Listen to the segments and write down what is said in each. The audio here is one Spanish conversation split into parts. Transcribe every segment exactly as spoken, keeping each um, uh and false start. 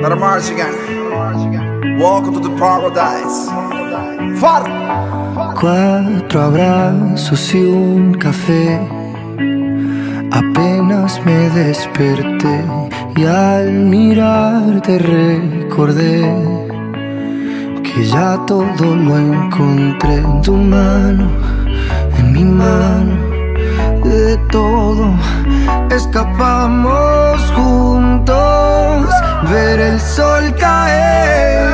Let her march again. Welcome to the paradise. Far. Cuatro abrazos y un café. Apenas me desperté y al mirarte recordé que ya todo lo encontré en tu mano, en mi mano. De todo escapamos juntos, ver el sol caer.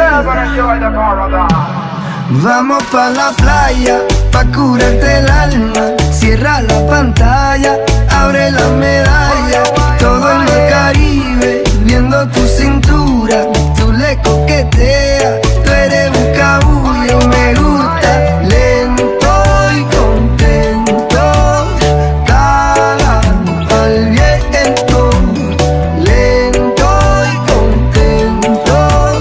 Vamos pa' la playa, pa' curarte el alma. Cierra la pantalla, abre la medalla. Todo en el Caribe, viendo tu cintura. Tú le coqueteas, tú eres un cabullo. Me gusta lento y contento, cara al viento. Lento y contento,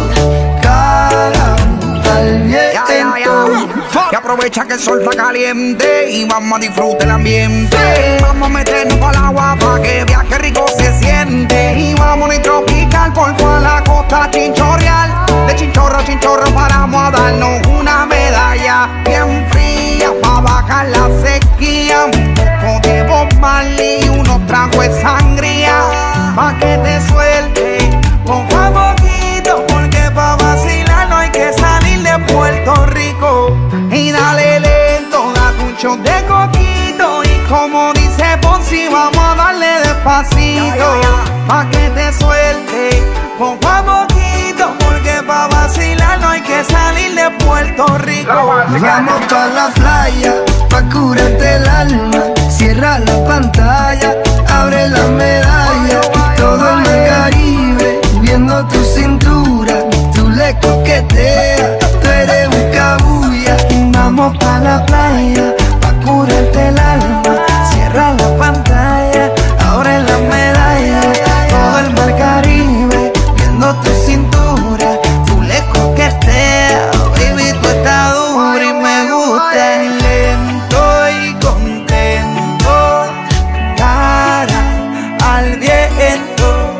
cara al viento. Y aprovecha que el sol está caliente y vamos a disfrutar el ambiente. Vamos a meternos para el agua para que vea que rico se siente. Y vamos a tropical por toda la costa chinchorreal. De chinchorro a chinchorro paramos a darnos una medalla bien fría para bajar la sequía. Un poco de Bob Marley y unos tragos de sangría pa' que te suelte poco a poquito, porque pa' vacilar no hay que salir de Puerto Rico. Y dale lento, date un shot de coquito. Y como dice Ponzi, vamos a darle despacito pa' que te suelte poco a poquito, porque pa' vacilar no hay que salir de Puerto Rico. Vamos pa' la playa, pa' curarte el alma. Cierra la pantalla, abre la medalla. Todo en el Caribe, viendo tu cintura. Tú le coqueteas, tú eres un cabulla. Vamos pa' la playa, pa' curarte el alma. Cierra la pantalla, abre la medalla. Todo el mar Caribe, viendo tu cintura. Tú le coqueteas, baby, tú estás dura y me gusta. Lento y contento, cara al viento.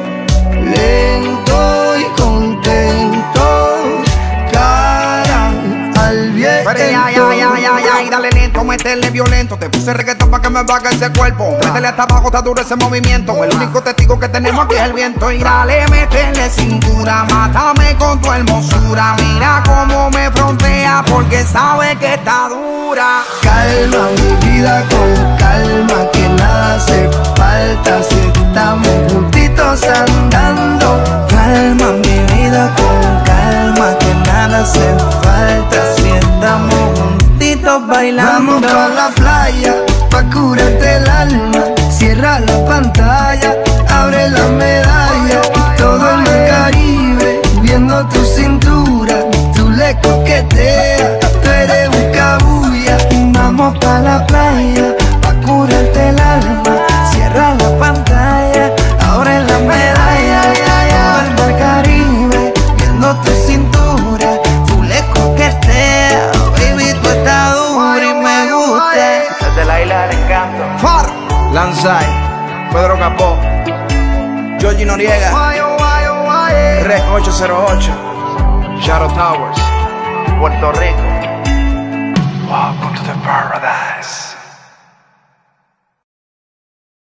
Lento y contento, cara al viento. Pero ya, ya, ya, ya, ya, y dale lento, meterle violento. Te puse reggaetón pa' que me baje ese cuerpo. Métele hasta abajo, está duro ese movimiento. El único testigo que tenemos aquí es el viento. Y dale, métele cintura, mátame con tu hermosura. Mira cómo me frontea, porque sabe que está dura. Calma mi vida con calma, que nada hace falta si estamos juntitos andando. Calma mi vida con calma, que nada hace falta si estamos juntitos bailando. Vamos pa' la playa, pa' curarte el alma. Cierra la pantalla, abre la medalla. Todo en el Caribe, viendo tu cintura. Tú le coqueteas, tú eres un cabulla. Vamos pa' la playa, pa' curarte el alma. Cierra la pantalla, abre la medalla. Todo el mar Caribe, viendo tu cintura. Tú le coqueteas, baby, tú estás dura y me gusta. Desde la isla del encanto. Far, Lanzai, Pedro Capó, Georgie Noriega, Rec ocho cero ocho, Shadow Towers, Puerto Rico. Welcome to the paradise.